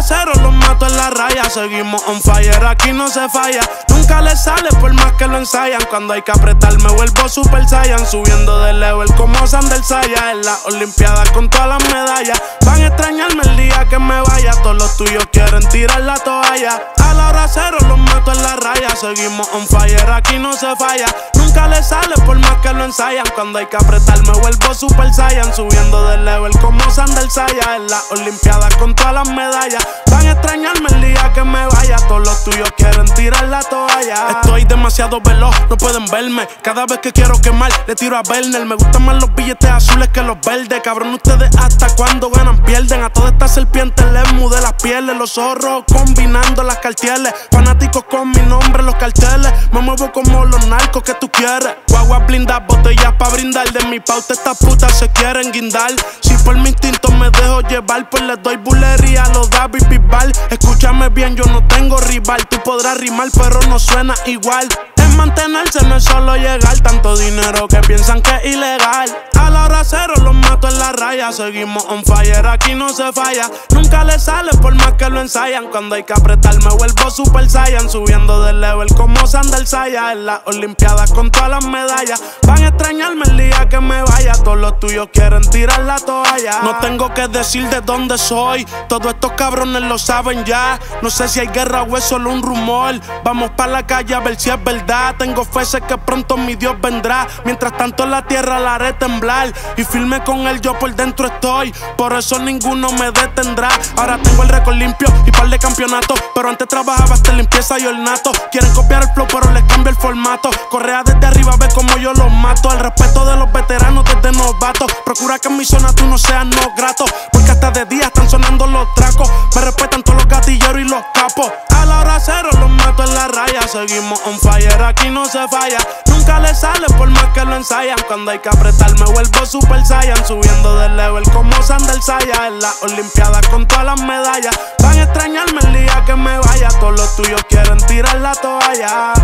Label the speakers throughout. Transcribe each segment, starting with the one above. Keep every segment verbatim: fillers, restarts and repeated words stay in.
Speaker 1: cero los mato en la raya. Seguimos on fire, aquí no se falla. Nunca le sale por más que lo ensayan. Cuando hay que apretar me vuelvo super saiyan. Subiendo de level como Sandel Saya. En las olimpiadas con todas las medallas. Van a extrañarme el día que me vaya. Todos los tuyos quieren tirar la toalla. A la hora cero los mato en la raya. Seguimos on fire, aquí no se falla. Nunca le sale por más que lo ensayan. Cuando hay que apretar me vuelvo super saiyan. Subiendo de level como Sandel Saya. En las olimpiadas con todas las medallas. Van a extrañarme el día que me vaya. Todos los tuyos quieren tirar la toalla. Estoy demasiado veloz, no pueden verme. Cada vez que quiero quemar, le tiro a Werner. Me gustan más los billetes azules que los verdes. Cabrón, ustedes hasta cuando ganan pierden. A todas estas serpientes les mudé las pieles. Los zorros combinando las cartieles. Fanáticos con mi nombre, los carteles. Me muevo como los narcos que tú quieres. Guaguas blindadas, botellas pa' brindar. De mi pauta estas putas se quieren guindar. Si por mi instinto me dejo llevar, pues les doy bulería a los David Bisbal. Escúchame bien, yo no tengo rival. Tú podrás rimar, pero no suena igual. Es mantenerse, no es solo llegar. Tanto dinero que piensan que es ilegal. A la hora cero los mato en la raya. Seguimos on fire, aquí no se falla. Nunca le sale por más que lo ensayan. Cuando hay que apretar me vuelvo super saiyan. Subiendo de level como Sandel Saya. En las olimpiadas con todas las medallas. Van a extrañarme el día que me vaya. Todos los tuyos quieren tirar la toalla. No tengo que decir de dónde soy. Todos estos cabrones lo saben ya. No sé si hay guerra o es solo un rumor. Vamos pa' la calle a ver si es verdad. Tengo fe, sé que pronto mi Dios vendrá. Mientras tanto la tierra la haré temblar. Y firme con él yo por dentro estoy. Por eso ninguno me detendrá. Ahora tengo el récord limpio y par de campeonatos. Pero antes trabajaba hasta limpieza y ornato. Quieren copiar el flow pero les cambio el formato. Correa desde arriba, ve como yo los mato. El respeto de los veteranos desde novatos. Procura que en mi zona tú no seas no grato. Porque hasta de día están sonando los tracos. Me respetan todos los gatilleros y los capos. A la hora cero los mato en la raya. Seguimos on fire, aquí no se falla. Nunca le sale por más que lo ensayan. Cuando hay que apretar me vuelvo super saiyan. Subiendo de level como Sandel Saya. En las olimpiadas con todas las medallas. Van a extrañarme el día que me vaya. Todos los tuyos quieren tirar la toalla.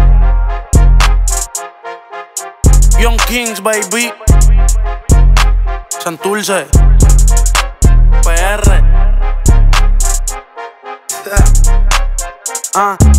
Speaker 1: Young Kings, baby. Santurce P R. Ah.